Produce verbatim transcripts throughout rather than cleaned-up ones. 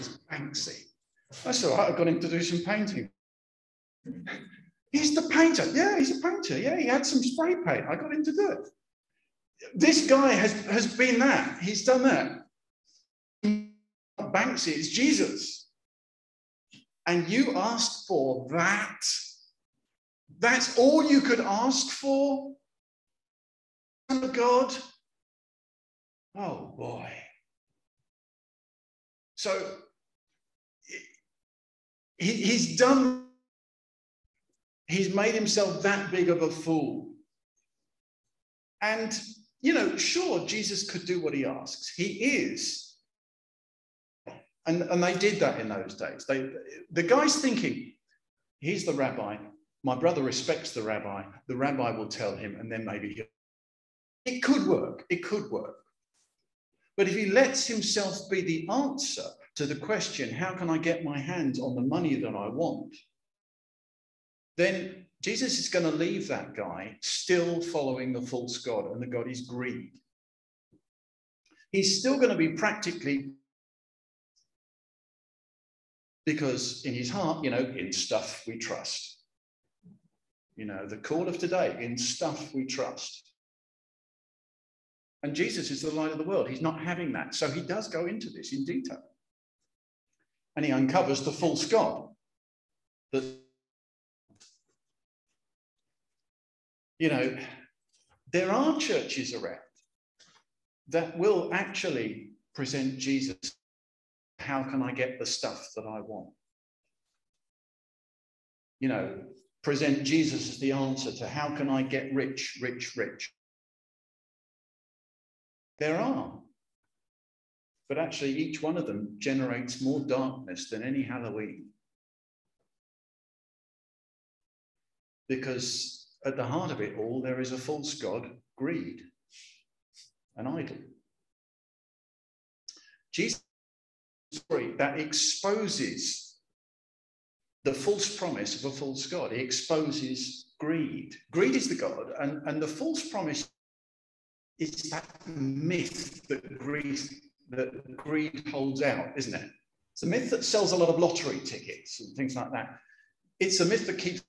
is Banksy. That's all right, I got him to do some painting. He's the painter. Yeah, he's a painter. Yeah, he had some spray paint. I got him to do it. This guy has, has been that. He's done that. Banksy is Jesus. And you asked for that. That's all you could ask for? Son of God? Oh, boy. So he, he's done, he's made himself that big of a fool. And, you know, sure, Jesus could do what he asks. He is. And, and they did that in those days. They, the guy's thinking, he's the rabbi. My brother respects the rabbi. The rabbi will tell him, and then maybe he'll. It could work. It could work. But if he lets himself be the answer to the question, how can I get my hands on the money that I want? Then Jesus is going to leave that guy still following the false god, and the god is greed. He's still going to be practically, because in his heart, you know, in stuff we trust. You know, the call of today, in stuff we trust. And Jesus is the light of the world. He's not having that. So he does go into this in detail. And he uncovers the false god. That, you know, there are churches around that will actually present Jesus. How can I get the stuff that I want? You know, present Jesus as the answer to how can I get rich, rich, rich? There are. But actually, each one of them generates more darkness than any Halloween. Because at the heart of it all, there is a false god, greed, an idol. Jesus' story that exposes the false promise of a false god. He exposes greed. Greed is the god, and, and the false promise is that myth that greed, that greed holds out, isn't it? It's a myth that sells a lot of lottery tickets and things like that. It's a myth that keeps...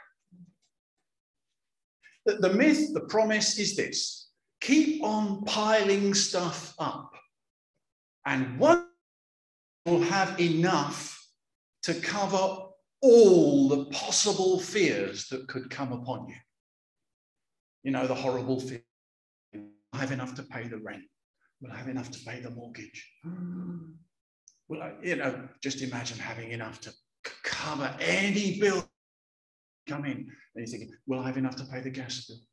The, the myth, the promise is this: keep on piling stuff up, and one will have enough to cover all the possible fears that could come upon you. You know, the horrible fear. Will I have enough to pay the rent? Will I have enough to pay the mortgage? Will I, you know, just imagine having enough to cover any bill come in. And you're thinking, will I have enough to pay the gas bill?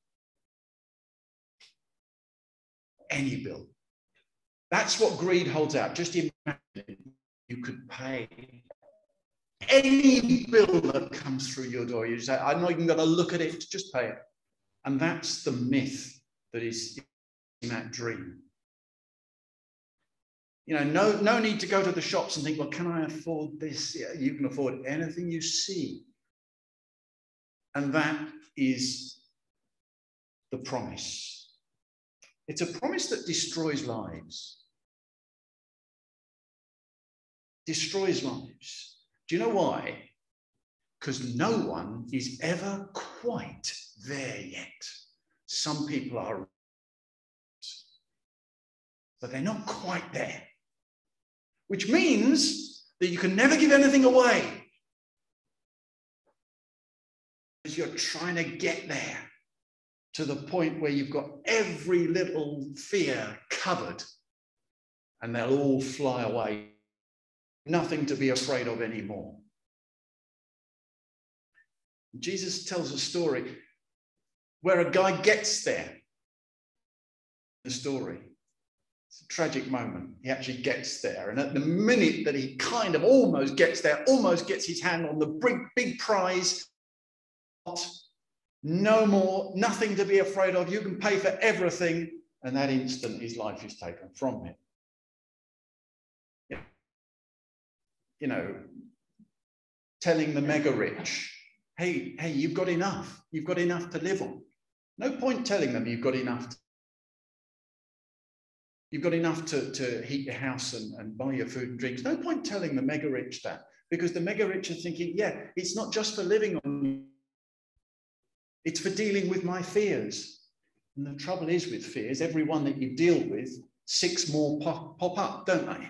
Any bill. That's what greed holds out. Just imagine you could pay any bill that comes through your door. You say, I'm not even going to look at it, just pay it. And that's the myth that is in that dream. You know, no, no need to go to the shops and think, well, can I afford this? Yeah, you can afford anything you see. And that is the promise. It's a promise that destroys lives. Destroys lives. Do you know why? Because no one is ever quite there yet. Some people are, but they're not quite there. Which means that you can never give anything away. Because you're trying to get there to the point where you've got every little fear covered and they'll all fly away. Nothing to be afraid of anymore. Jesus tells a story where a guy gets there. The story. It's a tragic moment. He actually gets there. And at the minute that he kind of almost gets there, almost gets his hand on the big, big prize, no more, nothing to be afraid of. You can pay for everything. And that instant, his life is taken from him. You know, telling the mega rich, hey, hey, you've got enough. You've got enough to live on. No point telling them you've got enough to You've got enough to, to heat your house and, and buy your food and drinks. No point telling the mega rich that, because the mega rich are thinking, yeah, it's not just for living on, it's for dealing with my fears. And the trouble is with fears, every one that you deal with, six more pop, pop up, don't they?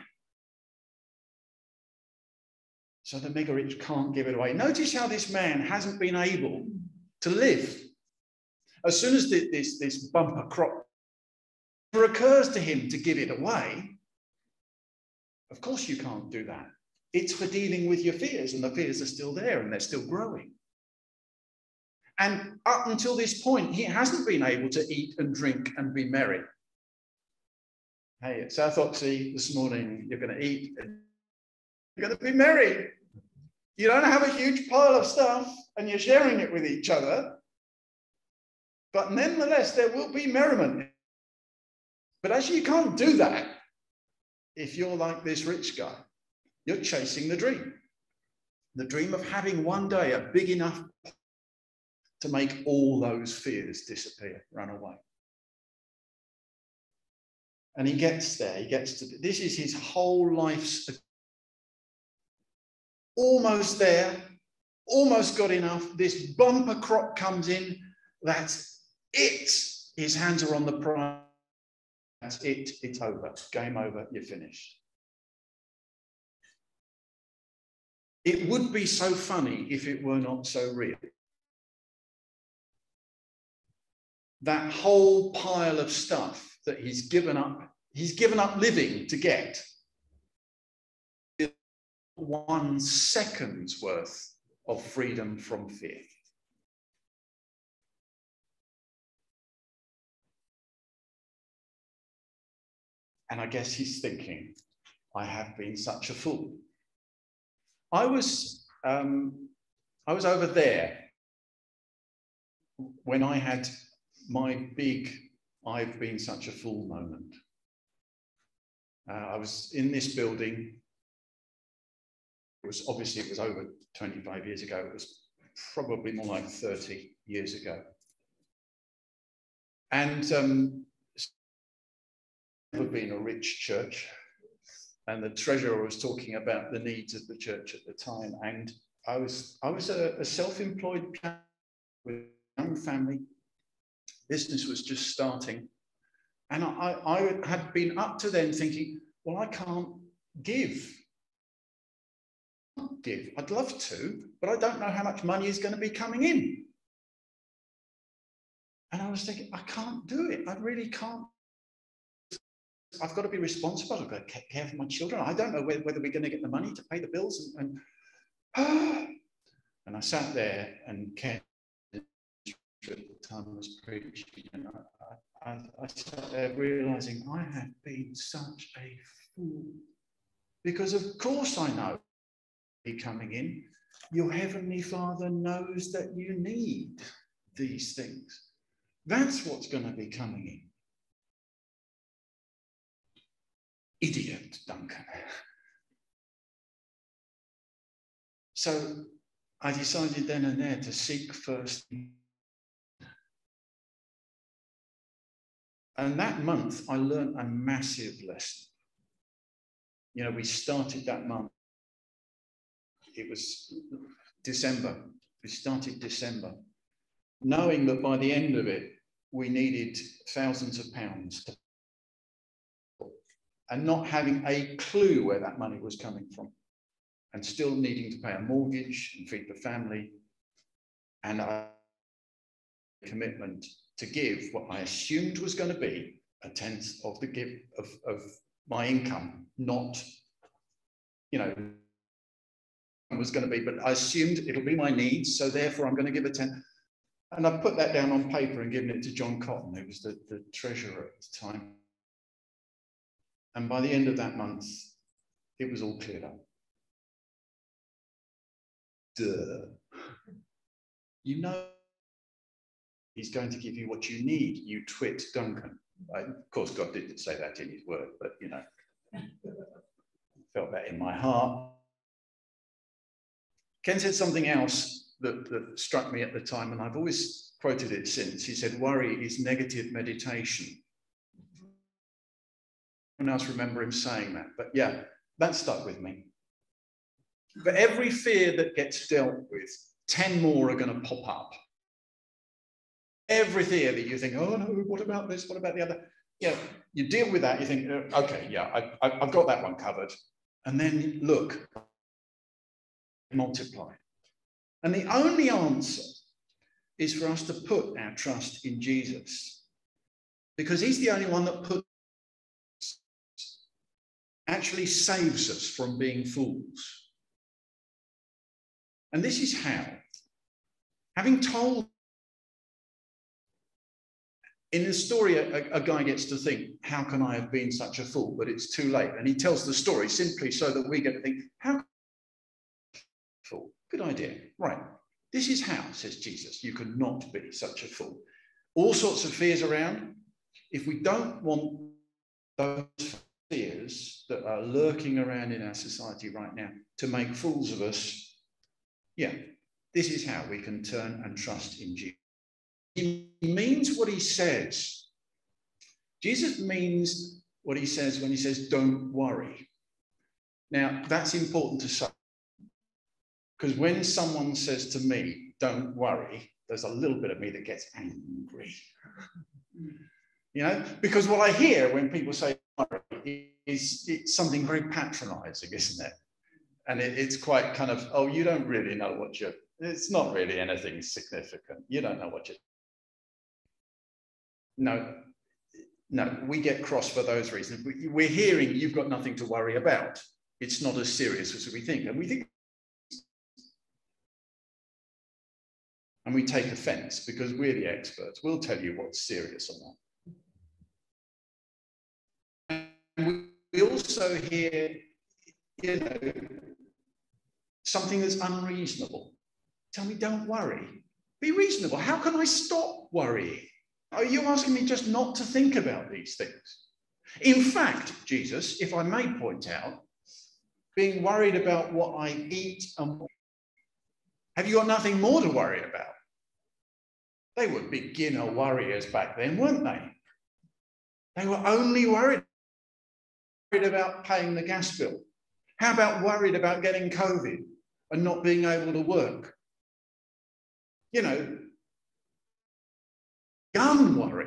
So the mega rich can't give it away. Notice how this man hasn't been able to live. As soon as this, this, this bumper crop occurs to him to give it away, of course you can't do that. It's for dealing with your fears, and the fears are still there and they're still growing. And up until this point, he hasn't been able to eat and drink and be merry. Hey, at South Oxley this morning, you're going to eat and you're going to be merry. You don't have a huge pile of stuff and you're sharing it with each other, but nevertheless, there will be merriment. But actually, you can't do that if you're like this rich guy. You're chasing the dream. The dream of having one day a big enough to make all those fears disappear, run away. And he gets there, he gets to, this is his whole life's, almost there, almost got enough. This bumper crop comes in, that's it. His hands are on the prize. That's it, it's over, game over, you're finished. It would be so funny if it were not so real. That whole pile of stuff that he's given up, he's given up living to get, is one second's worth of freedom from fear. And I guess he's thinking, I have been such a fool. I was, um, I was over there when I had my big, I've been such a fool moment. Uh, I was in this building. It was obviously, it was over twenty-five years ago. It was probably more like thirty years ago. And um, never been a rich church. And the treasurer was talking about the needs of the church at the time. And I was, I was a, a self-employed with a young family. Business was just starting. And I, I had been up to then thinking, well, I can't give. I can't give. I'd love to, but I don't know how much money is going to be coming in. And I was thinking, I can't do it. I really can't. I've got to be responsible. I've got to take care of my children. I don't know whether, whether we're going to get the money to pay the bills. And, and, and I sat there and Ken at the time I was preaching, and I, I, I sat there realizing I have been such a fool. Because of course I know be coming in. Your Heavenly Father knows that you need these things. That's what's going to be coming in. Idiot, Duncan. So I decided then and there to seek first. And that month, I learned a massive lesson. You know, we started that month. It was December. We started December, knowing that by the end of it, we needed thousands of pounds to, and not having a clue where that money was coming from, and still needing to pay a mortgage and feed the family, and a commitment to give what I assumed was going to be a tenth of the give of, of my income, not, you know, was going to be, but I assumed it'll be my needs, so therefore I'm going to give a tenth. And I put that down on paper and given it to John Cotton, who was the, the treasurer at the time. And by the end of that month, it was all cleared up. Duh. You know he's going to give you what you need, you twit, Duncan. Right? Of course, God didn't say that in his word, but, you know, I felt that in my heart. Ken said something else that, that struck me at the time, and I've always quoted it since. He said, worry is negative meditation. else remember him saying that, but yeah, that stuck with me. For every fear that gets dealt with, ten more are going to pop up. Every fear that you think, oh no, what about this? What about the other? Yeah, you deal with that, you think, okay, yeah, I, I, I've got that one covered. And then look, multiply. And the only answer is for us to put our trust in Jesus, because he's the only one that puts, actually saves us from being fools. And this is how. Having told, in the story, a, a guy gets to think, how can I have been such a fool? But it's too late. And he tells the story simply so that we get to think, how can I be a fool? Good idea. Right. This is how, says Jesus, you cannot be such a fool. All sorts of fears around. If we don't want those fears that are lurking around in our society right now to make fools of us, yeah, this is how we can turn and trust in Jesus. He means what he says. Jesus means what he says when he says, don't worry. Now, that's important to say, because when someone says to me, don't worry, there's a little bit of me that gets angry. You know, because what I hear when people say worry is it's something very patronizing, isn't it? And it, it's quite kind of, oh, you don't really know what you're, it's not really anything significant. You don't know what you're. No, no, we get cross for those reasons. We, we're hearing you've got nothing to worry about. It's not as serious as we think. And we think, and we take offense because we're the experts. We'll tell you what's serious or not. And we also hear, you know, something that's unreasonable. Tell me, don't worry. Be reasonable. How can I stop worrying? Are you asking me just not to think about these things? In fact, Jesus, if I may point out, being worried about what I eat and what, have you got nothing more to worry about? They were beginner worriers back then, weren't they? They were only worried about paying the gas bill. How about worried about getting COVID and not being able to work? You know, young worry.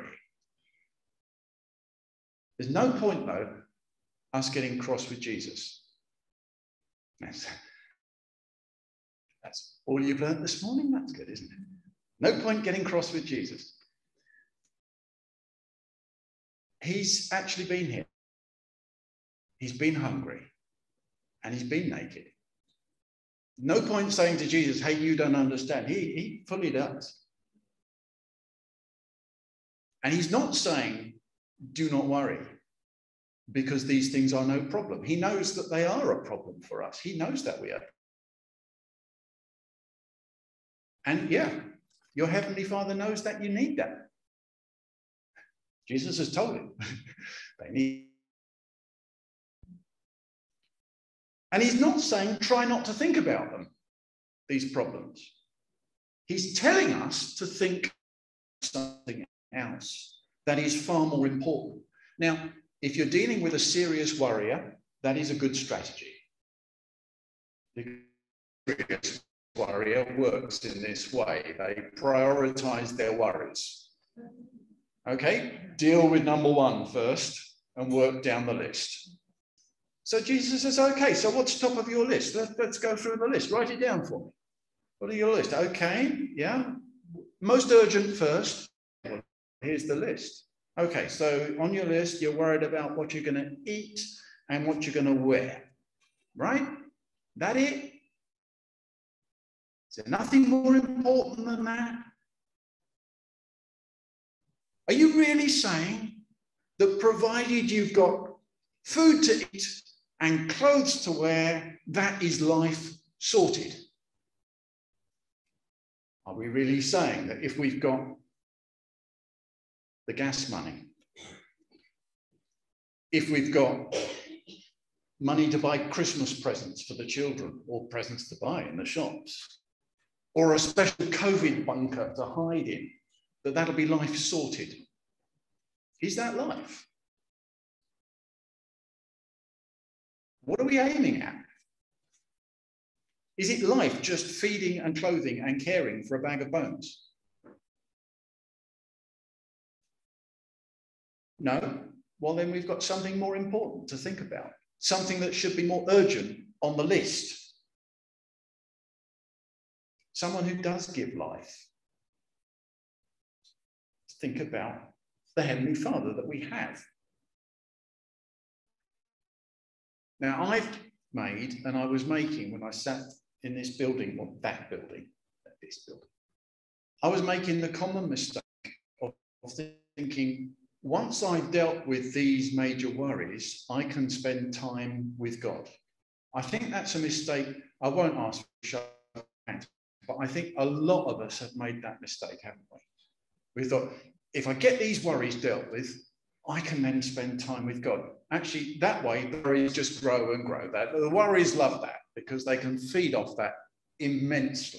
There's no point, though, us getting cross with Jesus. That's, that's all you've learned this morning? That's good, isn't it? No point getting cross with Jesus. He's actually been here. He's been hungry. And he's been naked. No point saying to Jesus, hey, you don't understand. He, he fully does. And he's not saying, do not worry, because these things are no problem. He knows that they are a problem for us. He knows that we are. And yeah, your Heavenly Father knows that you need that. Jesus has told him they need. And he's not saying try not to think about them, these problems. He's telling us to think something else that is far more important. Now, if you're dealing with a serious worrier, that is a good strategy. The serious worrier works in this way. They prioritize their worries. Okay, deal with number one first and work down the list. So Jesus says, okay, so what's top of your list? Let's, let's go through the list. Write it down for me. What are your list? Okay, yeah. Most urgent first. Well, here's the list. Okay, so on your list, you're worried about what you're going to eat and what you're going to wear, right? That it? Is there nothing more important than that? Are you really saying that provided you've got food to eat and clothes to wear, that is life sorted? Are we really saying that if we've got the gas money, if we've got money to buy Christmas presents for the children or presents to buy in the shops, or a special COVID bunker to hide in, that that'll be life sorted? Is that life? What are we aiming at? Is it life just feeding and clothing and caring for a bag of bones? No? Well, then we've got something more important to think about. Something that should be more urgent on the list. Someone who does give life. Think about the Heavenly Father that we have. Now, I've made, and I was making when I sat in this building, or that building, this building, I was making the common mistake of thinking, once I've dealt with these major worries, I can spend time with God. I think that's a mistake. I won't ask for a show of hands, but I think a lot of us have made that mistake, haven't we? We thought, if I get these worries dealt with, I can then spend time with God. Actually, that way, the worries just grow and grow. That the worries love that because they can feed off that immensely.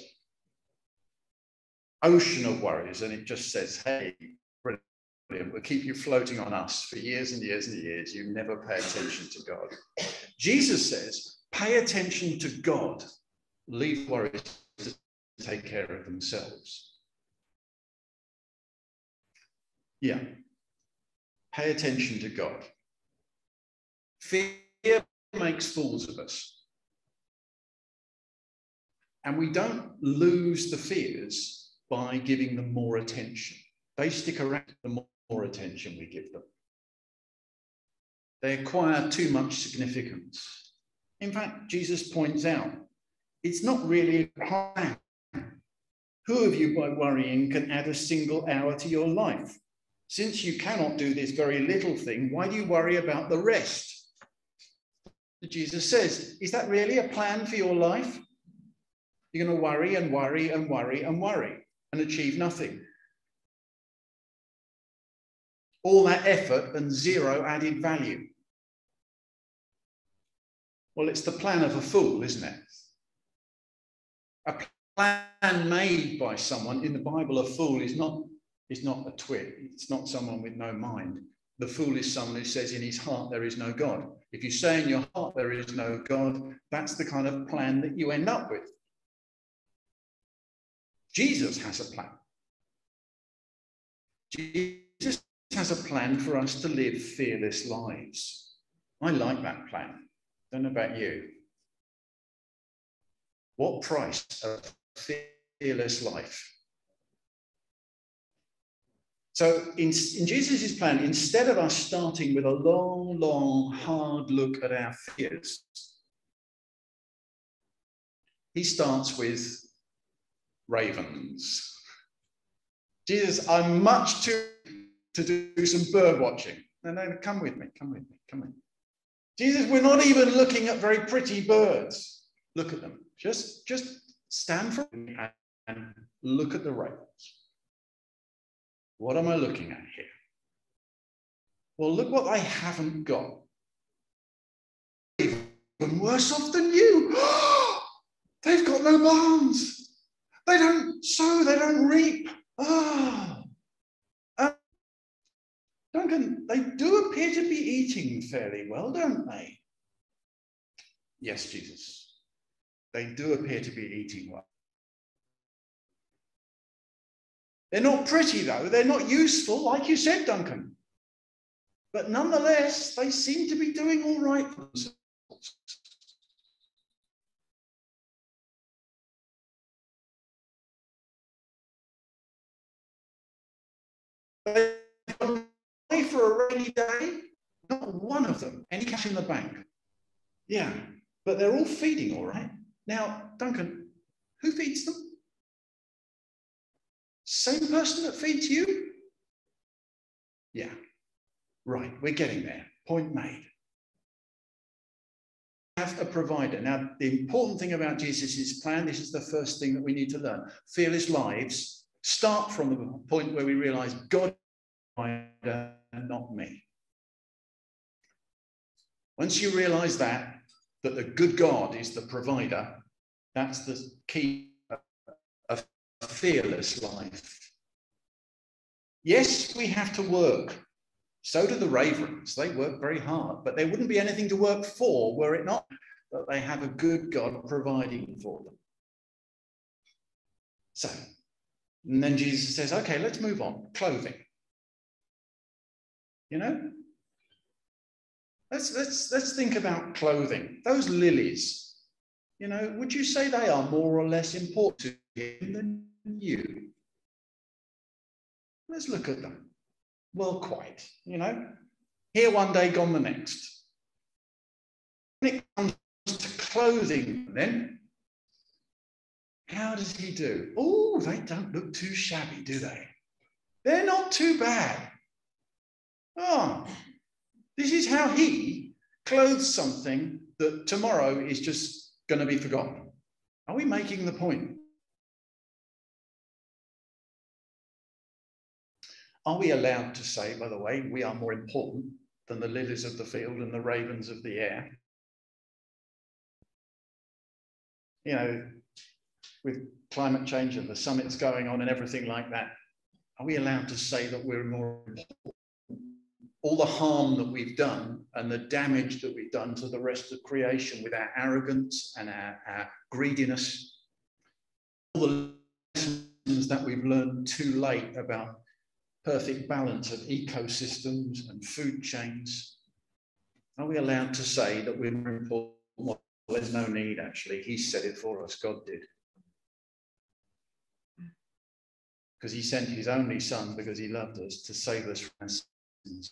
Ocean of worries, and it just says, hey, brilliant, we'll keep you floating on us for years and years and years. You never pay attention to God. Jesus says, pay attention to God. Leave worries to take care of themselves. Yeah. Pay attention to God. Fear makes fools of us. And we don't lose the fears by giving them more attention. They stick around the more attention we give them. They acquire too much significance. In fact, Jesus points out, it's not really a plan. Who of you by worrying can add a single hour to your life? Since you cannot do this very little thing, why do you worry about the rest? Jesus says, is that really a plan for your life? You're going to worry and worry and worry and worry and achieve nothing. All that effort and zero added value. Well, it's the plan of a fool, isn't it? A plan made by someone. In the Bible, a fool is not is not a twit. It's not someone with no mind. The fool is someone who says in his heart there is no God. If you say in your heart there is no God, that's the kind of plan that you end up with. Jesus has a plan. Jesus has a plan for us to live fearless lives. I like that plan. Don't know about you. What price of fearless life? So in, in Jesus' plan, instead of us starting with a long, long, hard look at our fears, he starts with ravens. Jesus, I'm much too to do some bird watching. No, no, come with me, come with me, come in. Jesus, we're not even looking at very pretty birds. Look at them. Just, just stand for me and look at the ravens. What am I looking at here? Well, look what I haven't got. Even worse off than you. They've got no barns. They don't sow, they don't reap. Ah. Uh, Duncan, they do appear to be eating fairly well, don't they? Yes, Jesus. They do appear to be eating well. They're not pretty, though. They're not useful, like you said, Duncan. But nonetheless, they seem to be doing all right for themselves. They've got money for a rainy day. Not one of them. Any cash in the bank. Yeah, but they're all feeding all right. Now, Duncan, who feeds them? Same person that feeds you? Yeah, right, we're getting there. Point made. Have a provider. Now, the important thing about Jesus' plan, this is the first thing that we need to learn. Fearless lives start from the point where we realize God is the provider and not me. Once you realize that, that the good God is the provider, that's the key of a fearless life. Yes, we have to work. So do the ravens. They work very hard, but there wouldn't be anything to work for were it not that they have a good God providing for them. So, and then Jesus says, okay, let's move on. Clothing. You know? Let's, let's, let's think about clothing. Those lilies, you know, would you say they are more or less important to him than you? Let's look at them. Well, quite, you know. Here one day, gone the next. When it comes to clothing, then, how does he do? Oh, they don't look too shabby, do they? They're not too bad. Oh, this is how he clothes something that tomorrow is just going to be forgotten. Are we making the point? Are we allowed to say, by the way, we are more important than the lilies of the field and the ravens of the air? You know, with climate change and the summits going on and everything like that, are we allowed to say that we're more important? All the harm that we've done and the damage that we've done to the rest of creation with our arrogance and our, our greediness, all the lessons that we've learned too late about perfect balance of ecosystems and food chains, are we allowed to say that we're more important? Well, there's no need, actually. He said it for us. God did. Because he sent his only son because he loved us to save us from our sins.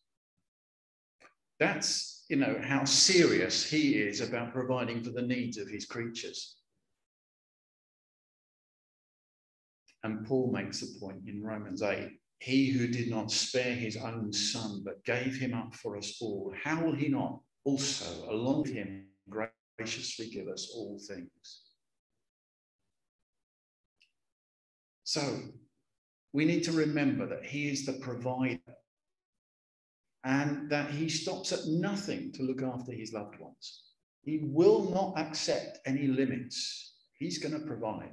That's, you know, how serious he is about providing for the needs of his creatures. And Paul makes the point in Romans eight, he who did not spare his own son, but gave him up for us all, how will he not also, along with him, graciously give us all things? So we need to remember that he is the provider and that he stops at nothing to look after his loved ones. He will not accept any limits. He's going to provide.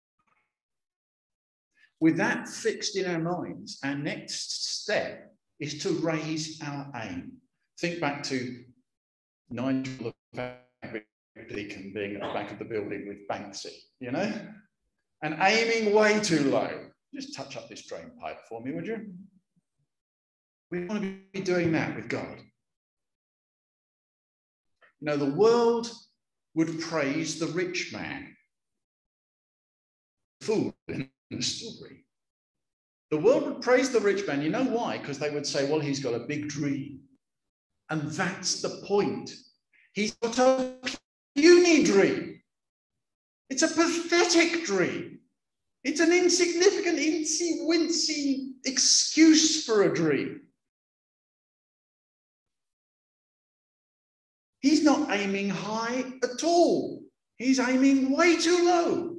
With that fixed in our minds, our next step is to raise our aim. Think back to Nigel the Deacon being at the back of the building with Banksy, you know, and aiming way too low. Just touch up this drain pipe for me, would you? We want to be doing that with God. You know, the world would praise the rich man, the fool in the story. The world would praise the rich man. You know why? Because they would say, well, he's got a big dream. And that's the point. He's got a puny dream. It's a pathetic dream. It's an insignificant, incy-wincy excuse for a dream. He's not aiming high at all. He's aiming way too low.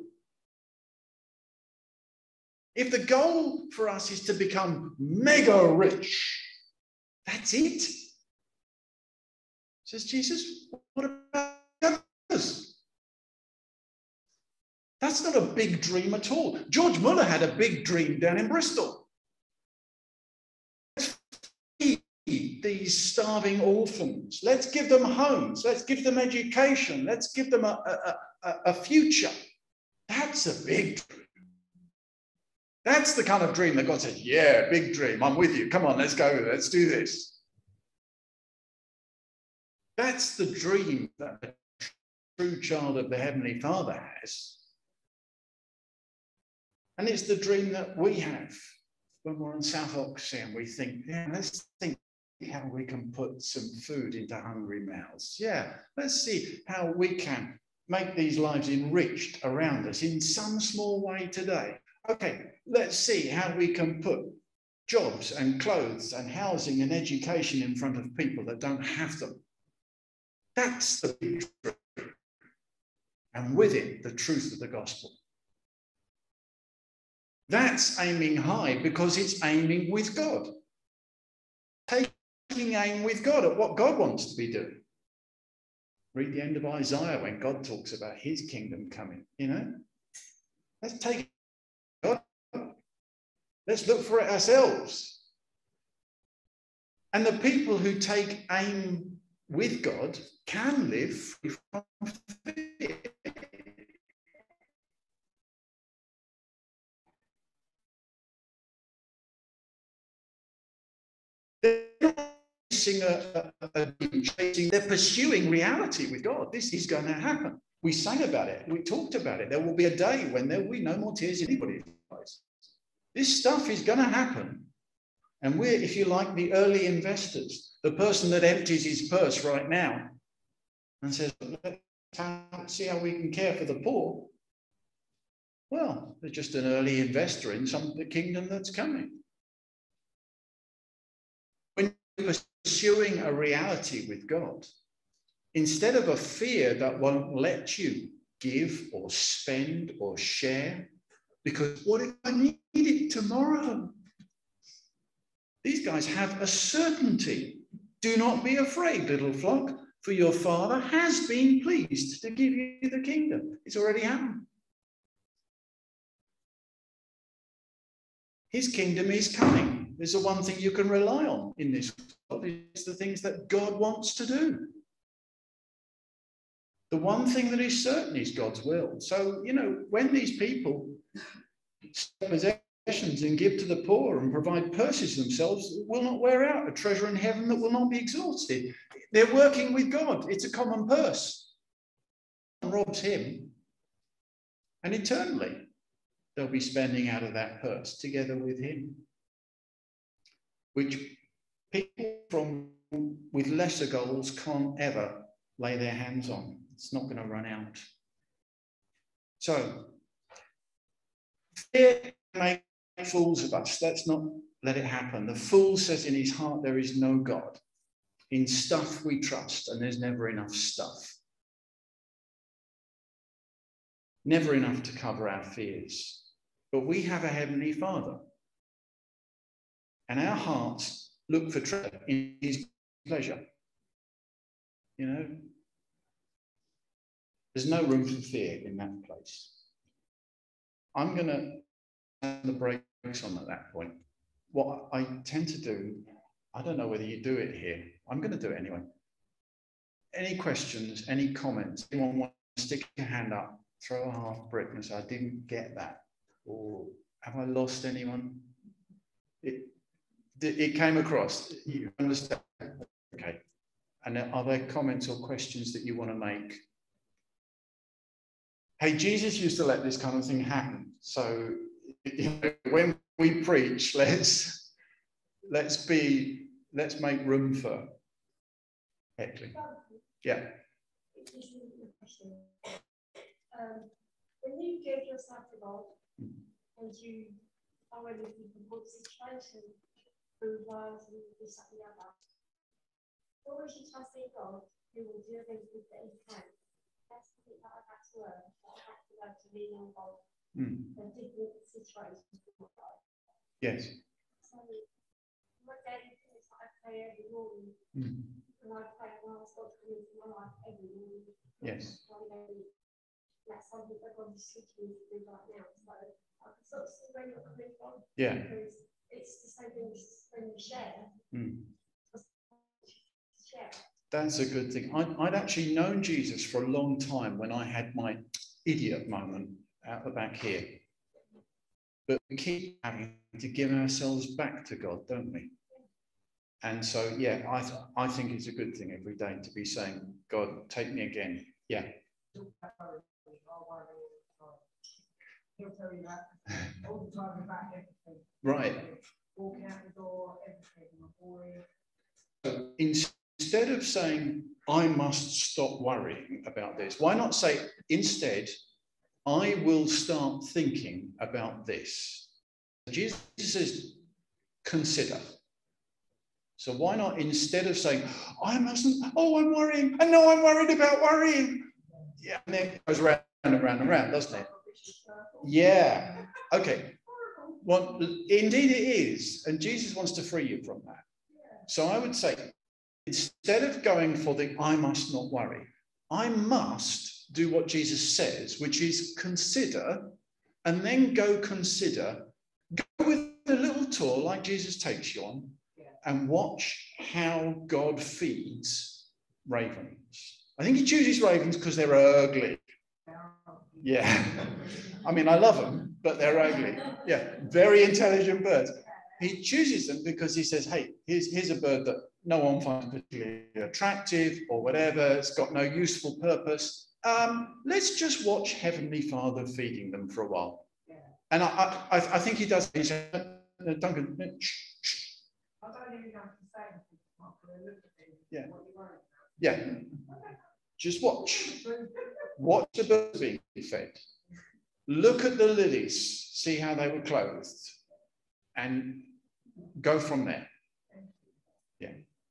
If the goal for us is to become mega rich, that's it. Says Jesus, what about others? That's not a big dream at all. George Muller had a big dream down in Bristol. Let's feed these starving orphans. Let's give them homes. Let's give them education. Let's give them a, a, a, a future. That's a big dream. That's the kind of dream that God says, yeah, big dream. I'm with you. Come on, let's go. Let's do this. That's the dream that a true child of the Heavenly Father has. And it's the dream that we have when we're in South Oxford and we think, yeah, let's think how we can put some food into hungry mouths. Yeah, let's see how we can make these lives enriched around us in some small way today. Okay, let's see how we can put jobs and clothes and housing and education in front of people that don't have them. That's the big dream. And with it, the truth of the gospel. That's aiming high because it's aiming with God. Taking aim with God at what God wants to be doing. Read the end of Isaiah when God talks about his kingdom coming, you know. Let's take God. Let's look for it ourselves. And the people who take aim with God can live free from fear. They're not chasing a, a, a chasing, they're pursuing reality with God. This is going to happen. We sang about it. We talked about it. There will be a day when there will be no more tears in anybody's eyes. This stuff is going to happen. And we're, if you like, the early investors, the person that empties his purse right now and says, let's see how we can care for the poor. Well, they're just an early investor in some the kingdom that's coming. When you're pursuing a reality with God, instead of a fear that won't let you give or spend or share, because what if I need it tomorrow? These guys have a certainty. Do not be afraid, little flock, for your Father has been pleased to give you the kingdom. It's already happened. His kingdom is coming. There's the one thing you can rely on in this world. It's the things that God wants to do. The one thing that is certain is God's will. So, you know, when these people sell possessions and give to the poor and provide purses themselves that will not wear out, a treasure in heaven that will not be exhausted, they're working with God. It's a common purse. No one robs him. And eternally, they'll be spending out of that purse together with him, which people from with lesser goals can't ever lay their hands on. It's not going to run out. So, fear makes fools of us. Let's not let it happen. The fool says in his heart, there is no God. In stuff we trust, and there's never enough stuff. Never enough to cover our fears. But we have a Heavenly Father. And our hearts look for treasure in his pleasure. You know, there's no room for fear in that place. I'm going to turn the brakes on at that point. What I tend to do, I don't know whether you do it here. I'm going to do it anyway. Any questions, any comments? Anyone want to stick your hand up, throw a half brick and say, I didn't get that. Or have I lost anyone? It, it came across. You understand? Okay. And are there comments or questions that you want to make? Hey, Jesus used to let this kind of thing happen. So you know, when we preach, let's let's be let's make room for heckling. Yeah. Um, when you give yourself to God and you are in a difficult situation through lives and this and the other, always you trust in God who will do everything that he can. That's the thing that I've had to learn, that I've had to learn to lean on God mm. in different situations in my life. Yes. So my daily thing is that I pray every morning. Mm. And I pray and ask God to come into my life every morning. Yes. That's something that God is teaching me to do right now. So I can sort of see where you're coming from. Yeah. Because it's the same thing as when you share. Mm. Share. That's a good thing. I'd, I'd actually known Jesus for a long time when I had my idiot moment out the back here. But we keep having to give ourselves back to God, don't we? And so, yeah, I, th I think it's a good thing every day to be saying, God, take me again. Yeah. He'll tell you that all the time about everything. Right. Walking out the door, everything. So instead of saying, I must stop worrying about this, why not say, instead, I will start thinking about this. Jesus says, consider. So why not, instead of saying, I mustn't, oh, I'm worrying, and no, I'm worried about worrying. Yeah, and then it goes round and round and round, doesn't it? Yeah. Okay. Well, indeed it is. And Jesus wants to free you from that. So I would say, instead of going for the I must not worry, I must do what Jesus says, which is consider, and then go consider, go with a little tour like Jesus takes you on, and watch how God feeds ravens. I think he chooses ravens because they're ugly. Yeah. I mean, I love them, but they're ugly. Yeah, very intelligent birds. He chooses them because he says, hey, here's, here's a bird that no one finds particularly attractive or whatever. It's got no useful purpose. Um, let's just watch Heavenly Father feeding them for a while. And I, I, I think he does. He said, Duncan, shh, shh. I don't even have to say anything. Yeah. Yeah. Just watch. Watch the birds being fed. Look at the lilies, see how they were clothed, and go from there. Yeah.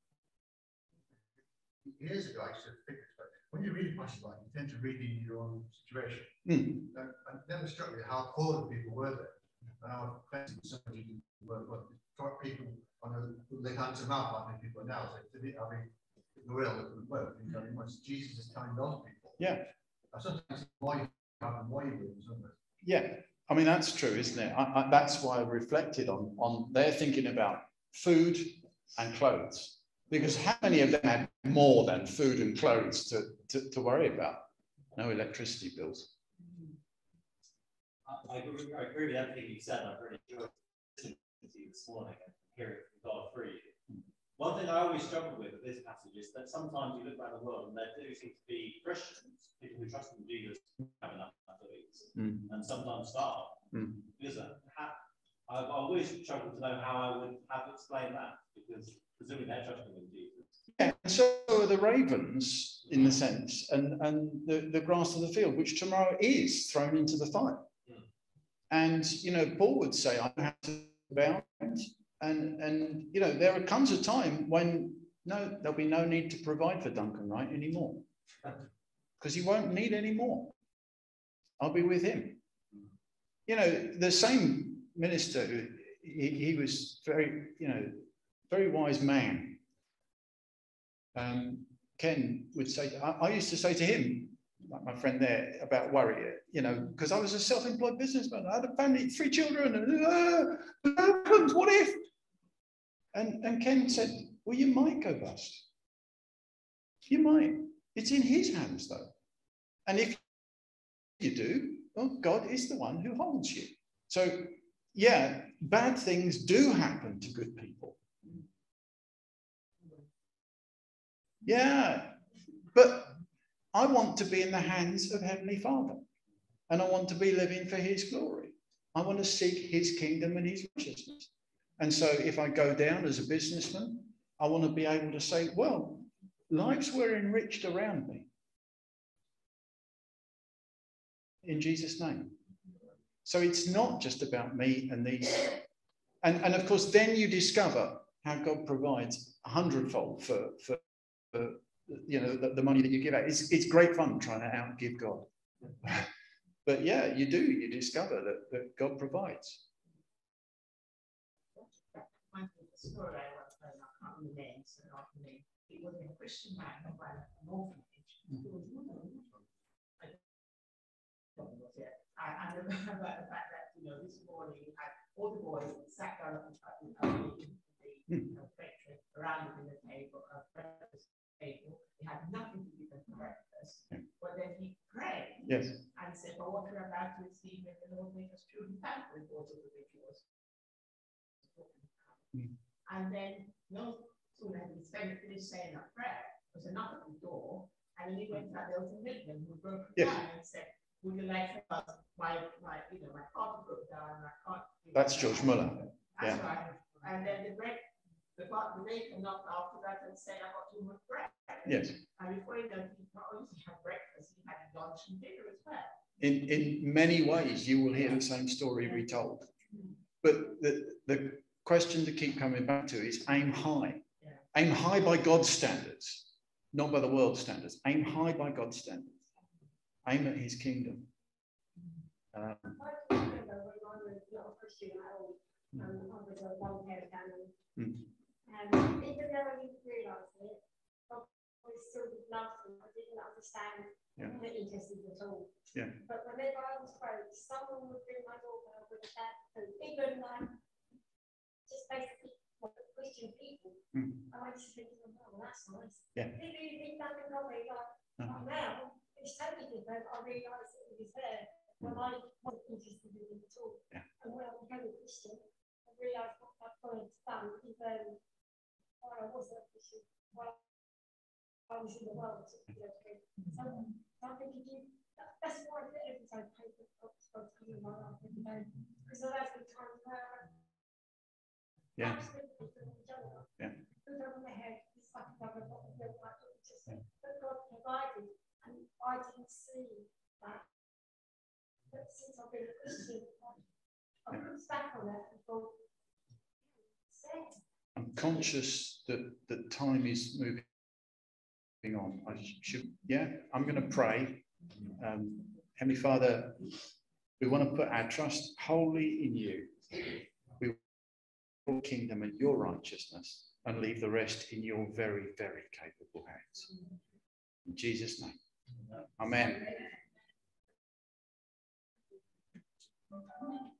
Years ago, I used to think, when you read passages like you tend to read in your own situation. Mm. And it never struck me how poor the people were there. And how offensive somebody were, were people on a they hand to mouth like people are now. So, I mean, the will that would work. Thank you very much. Jesus is telling those people. Yeah. Sometimes why you have and why you do something. Yeah. I mean, that's true, isn't it? I, I, that's why I reflected on, on their thinking about food and clothes. Because how many of them had more than food and clothes to, to, to worry about? No electricity bills. I agree, I agree with everything you said. I've really enjoyed listening to you this morning and hearing from God through you. One thing I always struggle with with this passage is that sometimes you look around the world and there do seem to be Christians, people who trust in Jesus, have enough to eat, mm. and sometimes starve. Mm. Because I've always struggled to know how I would have to explain that, because presumably they're trusting in Jesus. Yeah, and so are the ravens, in the sense, and, and the, the grass of the field, which tomorrow is thrown into the fire. Mm. And, you know, Paul would say, I have to bound. And, and, you know, there comes a time when, no, there'll be no need to provide for Duncan, right, anymore. Because he won't need any more. I'll be with him. You know, the same minister, he, he was very, you know, very wise man. Um, Ken would say, I, I used to say to him, like my friend there, about worry, you know, because I was a self-employed businessman. I had a family, three children, and uh, what happens? What if? And, and Ken said, well, you might go bust. You might. It's in his hands, though. And if you do, well, God is the one who holds you. So, yeah, bad things do happen to good people. Yeah, but I want to be in the hands of Heavenly Father. And I want to be living for his glory. I want to seek his kingdom and his righteousness. And so if I go down as a businessman, I want to be able to say, well, lives were enriched around me. In Jesus' name. So it's not just about me and these. And, and of course, then you discover how God provides a hundredfold for, for, for you know, the, the money that you give out. It's, it's great fun trying to outgive God. But yeah, you do. You discover that, that God provides. The story I was telling, I can't remember the name, so not the name. It was a Christian man who ran an orphanage. It was I don't know what yet. I, I remember the fact that, you know, this morning you had all the boys sat down at the, the, the factory around the dinner table, a breakfast table. They had nothing to give them for breakfast. But then he prayed. Yes. And said, but what we're about to receive, may the Lord make us truly thankful for the rituals. Mm. And then, no sooner had he finished saying that prayer, there was a knock at the door, and then he went out there was a midman who broke yes. down and said, would you like to help my, my, you know, my car broke down, and I can't. That's George Muller. That's yeah. right. And then the break, the the baker knocked after that and said, I got too much bread. Yes. And before he did, he not only had breakfast, he had lunch and dinner as well. In, in many ways, you will hear the same story retold. But the, the question to keep coming back to is aim high. Yeah. Aim high by God's standards, not by the world's standards. Aim high by God's standards. Aim at his kingdom. Um, mm. And even though I didn't realise it, I was still laughing. I didn't understand yeah. the interested at all. Yeah. But whenever I was praying, someone would ring my doorbell with a chat, and even um, just basically push Christian people. Mm. I went to think, oh, well, that's nice. Yeah. If you read Duncan, like, Uh-huh. like now, it's totally different. I realised it was there when I wasn't interested in it at all. Yeah. And when I became a Christian, I realised what that God had done, even while I wasn't a Christian, while I was in the world. So, so I think if you, that, that's why I think every time I pray for God to come in my life every day. Because I've had the times where Yeah. absolutely different each other. Yeah. Put over my head, it's like another bottle of milk, like it just, but God provided, and I didn't see that. But since I've been a Christian, I looked back on it and thought, sad. I'm conscious that, that time is moving on. I should, yeah, I'm going to pray. Um, Heavenly Father, we want to put our trust wholly in you. We want your kingdom and your righteousness and leave the rest in your very, very capable hands. In Jesus' name. Amen.